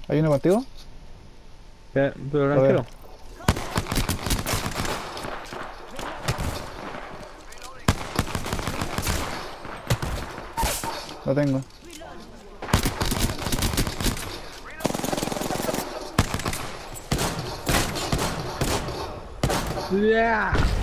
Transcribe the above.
¿Hay uno contigo? Pero Lo veo. tranquilo. Lo tengo. Yeah.